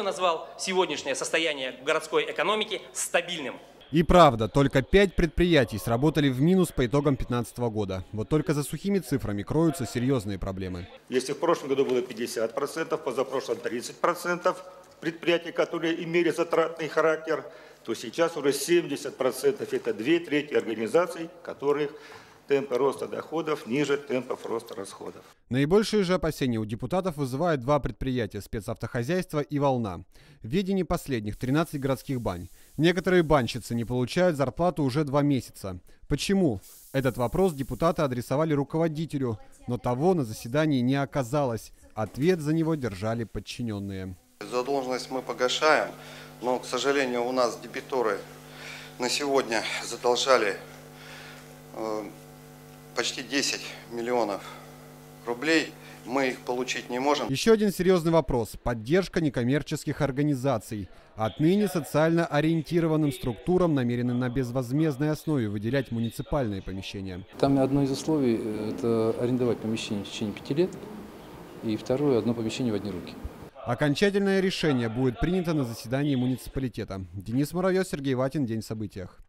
назвал сегодняшнее состояние городской экономики стабильным. И правда, только 5 предприятий сработали в минус по итогам 2015 года. Вот только за сухими цифрами кроются серьезные проблемы. Если в прошлом году было 50%, позапрошлом 30% предприятий, которые имели затратный характер, то сейчас уже 70%. Это 2/3 организаций, которых темпы роста доходов ниже темпов роста расходов. Наибольшие же опасения у депутатов вызывают 2 предприятия – спецавтохозяйство и «Волна». В ведении последних 13 городских бань. Некоторые банщицы не получают зарплату уже 2 месяца. Почему? Этот вопрос депутаты адресовали руководителю, но того на заседании не оказалось. Ответ за него держали подчиненные. Задолженность мы погашаем, но, к сожалению, у нас дебиторы на сегодня задолжали почти 10 миллионов рублей. Мы их получить не можем. Еще один серьезный вопрос – поддержка некоммерческих организаций. Отныне социально ориентированным структурам намерены на безвозмездной основе выделять муниципальные помещения. Там одно из условий – это арендовать помещение в течение 5 лет. И второе – одно помещение в одни руки. Окончательное решение будет принято на заседании муниципалитета. Денис Муравьев, Сергей Ватин. День в событиях.